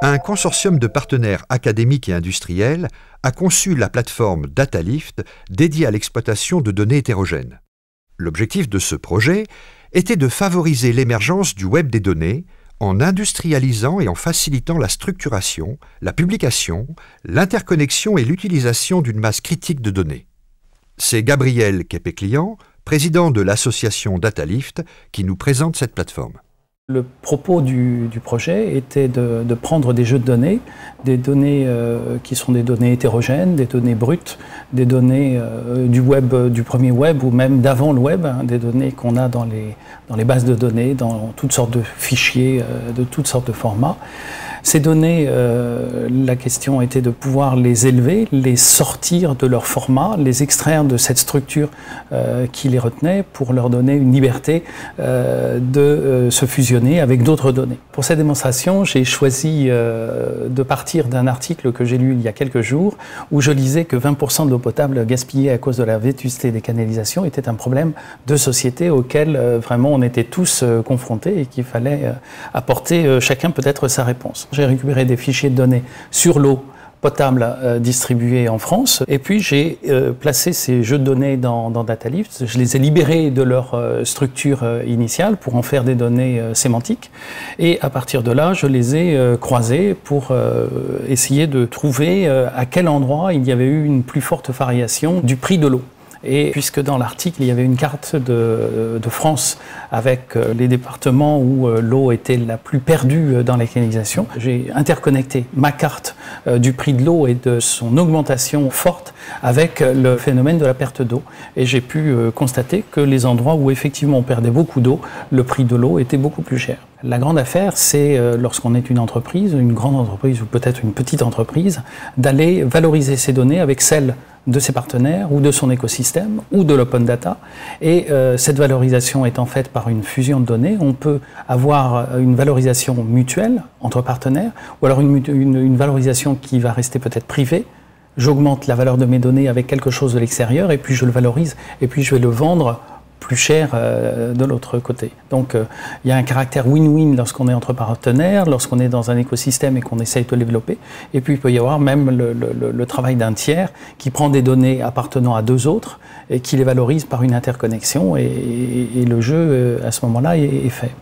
un consortium de partenaires académiques et industriels a conçu la plateforme DataLift dédiée à l'exploitation de données hétérogènes. L'objectif de ce projet était de favoriser l'émergence du web des données en industrialisant et en facilitant la structuration, la publication, l'interconnexion et l'utilisation d'une masse critique de données. C'est Gabriel Képéklian, président de l'association DataLift, qui nous présente cette plateforme. Le propos du projet était de prendre des jeux de données, des données qui sont des données hétérogènes, des données brutes, des données du web, du premier web ou même d'avant le web, hein, des données qu'on a dans les bases de données, dans toutes sortes de fichiers, de toutes sortes de formats. Ces données, la question était de pouvoir les élever, les sortir de leur format, les extraire de cette structure qui les retenait pour leur donner une liberté de se fusionner avec d'autres données. Pour cette démonstration, j'ai choisi de partir d'un article que j'ai lu il y a quelques jours où je lisais que 20% de l'eau potable gaspillée à cause de la vétusté des canalisations était un problème de société auquel vraiment on était tous confrontés et qu'il fallait apporter chacun peut-être sa réponse. J'ai récupéré des fichiers de données sur l'eau potable distribuée en France et puis j'ai placé ces jeux de données dans DataLift. Je les ai libérés de leur structure initiale pour en faire des données sémantiques et à partir de là je les ai croisés pour essayer de trouver à quel endroit il y avait eu une plus forte variation du prix de l'eau. Et puisque dans l'article, il y avait une carte de France avec les départements où l'eau était la plus perdue dans les canalisations, j'ai interconnecté ma carte du prix de l'eau et de son augmentation forte avec le phénomène de la perte d'eau. Et j'ai pu constater que les endroits où effectivement on perdait beaucoup d'eau, le prix de l'eau était beaucoup plus cher. La grande affaire, c'est lorsqu'on est une entreprise, une grande entreprise ou peut-être une petite entreprise, d'aller valoriser ces données avec celles de ses partenaires ou de son écosystème ou de l'open data. Et cette valorisation étant faite par une fusion de données, on peut avoir une valorisation mutuelle entre partenaires ou alors une valorisation qui va rester peut-être privée. J'augmente la valeur de mes données avec quelque chose de l'extérieur et puis je le valorise et puis je vais le vendre plus cher de l'autre côté. Donc il y a un caractère win-win lorsqu'on est entre partenaires, lorsqu'on est dans un écosystème et qu'on essaye de le développer. Et puis il peut y avoir même le travail d'un tiers qui prend des données appartenant à deux autres et qui les valorise par une interconnexion et le jeu à ce moment-là est fait.